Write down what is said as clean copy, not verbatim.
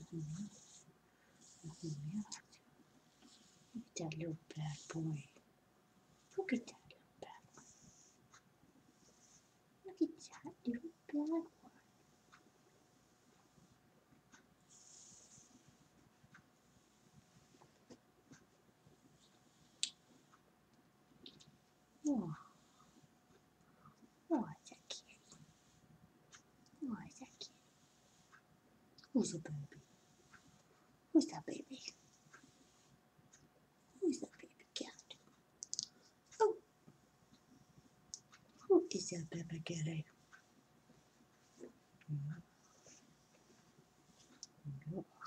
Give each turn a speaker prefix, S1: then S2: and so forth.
S1: Mm, yeah. Look at that little bad boy. Look at that little bad boy. Look at that little bad boy. Oh, oh, is that kitty? Oh, is that kitty? Who's a baby? Who's that baby? Who's that baby cat? Oh, who is that baby kitty? Mm.